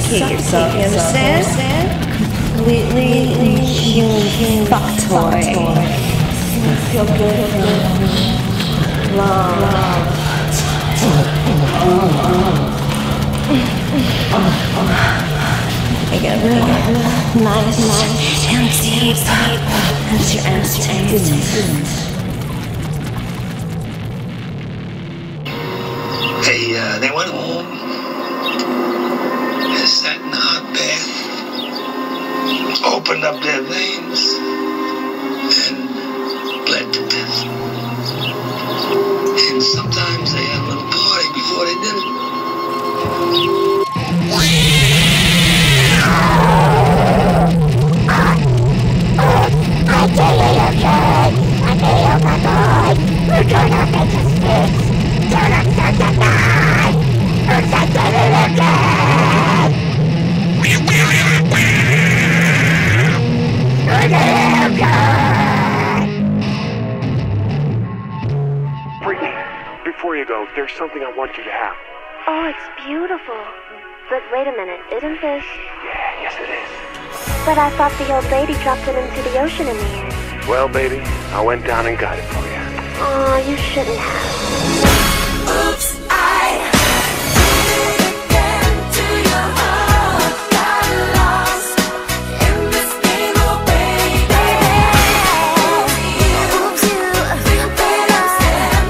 suffocate yourself, you understand? Completely inhuman fuck toy. Feel good for long. I get real nice and deep as your ass tastes. They went home, they sat in a hot bath, opened up their veins, and bled to death. And sometimes they had a little party before they did it. I tell you you're good. I tell you you're good. We're gonna make you sick. Turn up the night. We're taking it again. We're Brittany, before you go, there's something I want you to have. Oh, it's beautiful. But wait a minute, isn't this? Yeah, yes it is. But I thought the old lady dropped it into the ocean in the end. Well, baby, I went down and got it for you. Oh, you shouldn't have. Oops, I did it again to your heart. Got lost in this game, oh baby. Oops, you think I'm stand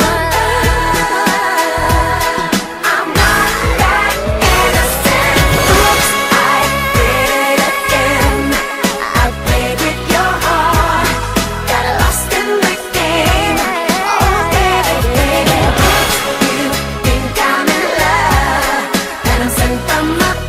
I'm not that innocent. Oops, I did it again. I played with your heart. Got lost in the game. Oh baby, baby. Oops, you think I'm in love, and I'm sent from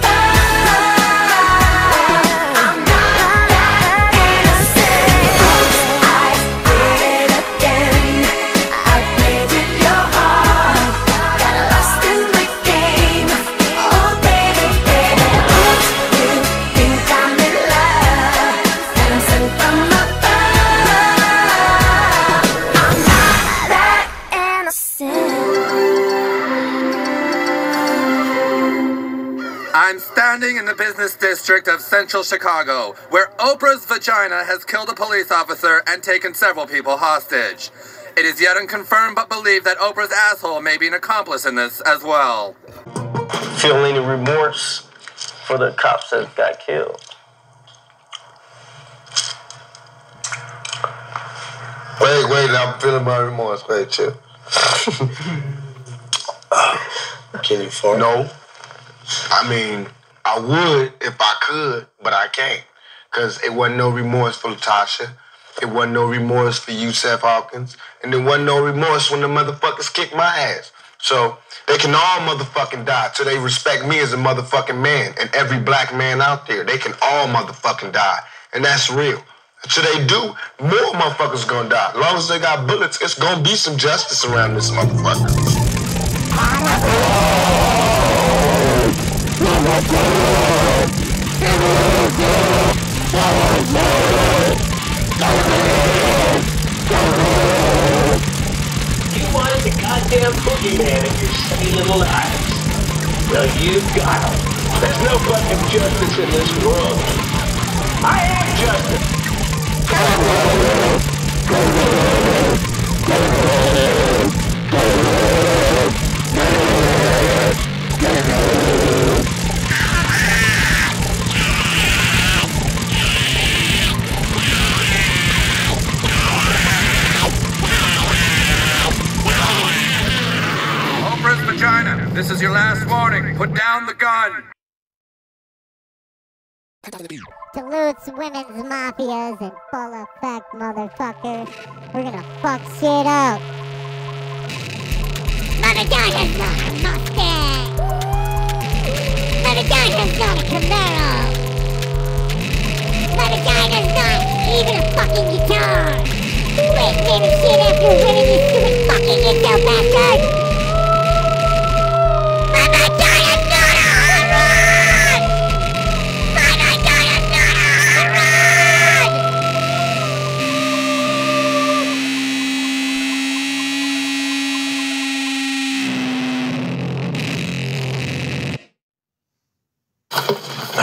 above. I'm not that innocent. Oops, I did it again. I played with your heart. Got lost in the game. Oh baby, baby. Oops, you think I'm in love, and I'm sent from above. I'm not that innocent. I'm standing in the business district of central Chicago, where Oprah's vagina has killed a police officer and taken several people hostage. It is yet unconfirmed but believed that Oprah's asshole may be an accomplice in this as well. Feel any remorse for the cops that got killed? Wait, I'm feeling my remorse. Wait, chill. Can you fart? No. I mean, I would if I could, but I can't. Because it wasn't no remorse for Latasha. It wasn't no remorse for you, Seth Hawkins. And there wasn't no remorse when the motherfuckers kicked my ass. So they can all motherfucking die till they respect me as a motherfucking man. And every black man out there, they can all motherfucking die. And that's real. Until they do, more motherfuckers gonna die. As long as they got bullets, it's gonna be some justice around this motherfucker. You wanted the goddamn boogeyman in your sunny little lives. Well, you've got him. There's no fucking justice in this world. I am justice. Oprah's vagina, this is your last warning. Put down the gun. Duluth's women's mafias in full effect, motherfucker. We're gonna fuck shit up. My vagina's not a Mustang. My vagina's not a Camaro. My vagina's not even a fucking guitar. Quit naming shit after women, you stupid fucking incel bastard. My vagina's not a hot rod. My vagina's not a hot rod.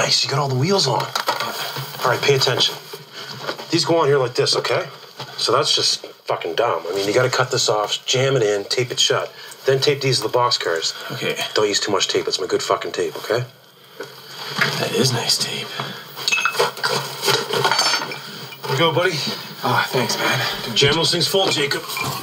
Nice, you got all the wheels on. All right, pay attention. These go on here like this, okay? So that's just fucking dumb. I mean, you gotta cut this off, jam it in, tape it shut. Then tape these to the boxcars. Okay. Don't use too much tape. It's my good fucking tape, okay? That is nice tape. Here you go, buddy. Oh, thanks, man. Jam those things full, Jacob.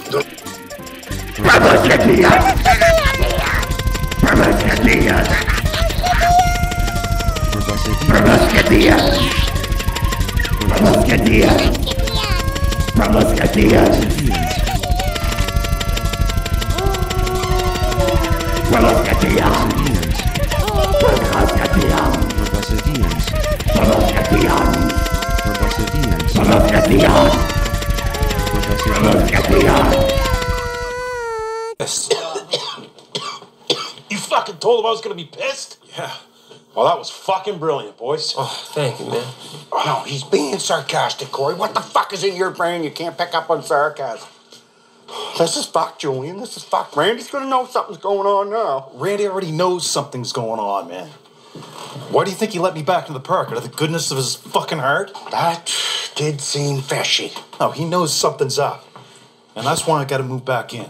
You fucking told him I was gonna be pissed? Yeah. Well, that was fucking brilliant, boys. Oh, thank you, man. No, he's being sarcastic, Corey. What the fuck is in your brain? You can't pick up on sarcasm. This is fucked, Julian. This is fucked. Randy's gonna know something's going on now. Randy already knows something's going on, man. Why do you think he let me back into the park? Out of the goodness of his fucking heart? That did seem fishy. No, he knows something's up. And that's why I gotta move back in.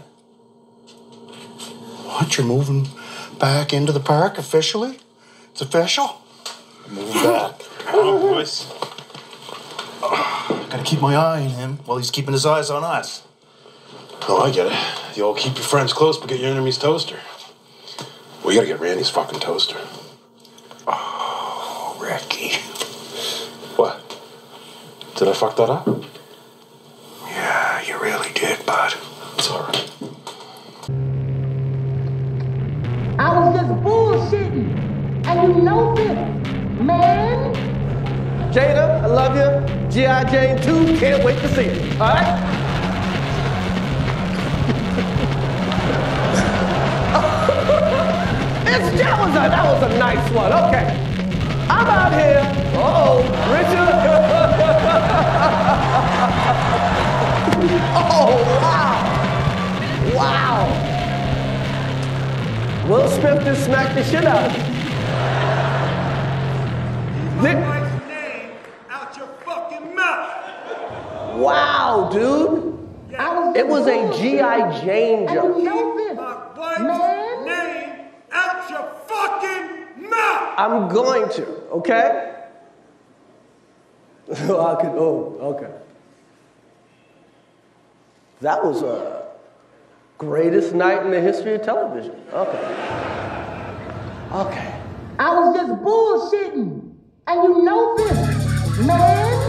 What, you're moving back into the park officially? It's official? I'm moving back. Come on, boys. Gotta keep my eye on him while he's keeping his eyes on us. Oh, I get it. You all keep your friends close, but get your enemies toaster. We gotta get Randy's fucking toaster. Oh, Ricky. What? Did I fuck that up? Yeah, you really did, bud. It's all right. I was just bullshitting, and you know this, man. Jada, I love you. G.I. Jane 2, can't wait to see it. All right? That was a nice one. Okay. I'm out here. Uh-oh, Richard. Oh, wow. Wow. Will Smith just smacked the shit out of me. Name out your fucking mouth. Wow, dude. It was a G.I. Jane joke. Man. Name out your fucking mouth. I'm going to, okay? Okay. That was a greatest night in the history of television. Okay. I was just bullshitting, and you know this, man.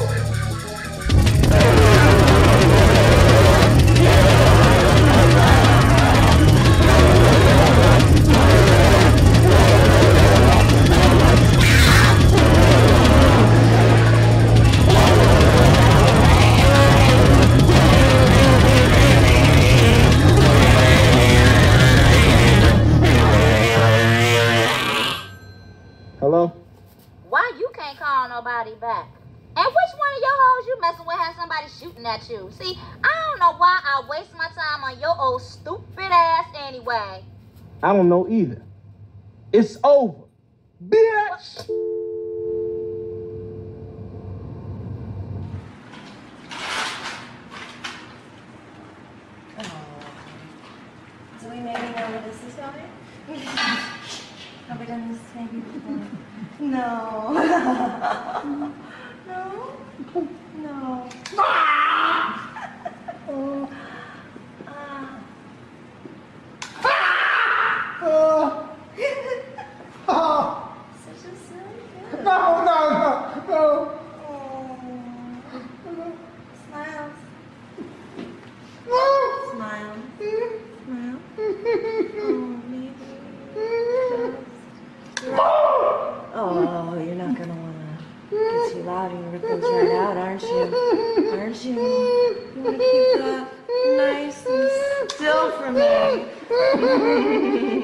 Hello? Why you can't call nobody back? And which one of your hoes you messing with has somebody shooting at you? See, I don't know why I waste my time on your old stupid ass anyway. I don't know either. It's over. Bitch! Do we maybe know where this is going? Have we done this maybe before? No. No? No. Such a silly kid. No. Smile. Smile. Smile. Oh, you're not gonna wanna get too loud and rip those right out, aren't you? Aren't you? You wanna keep that nice and still for me.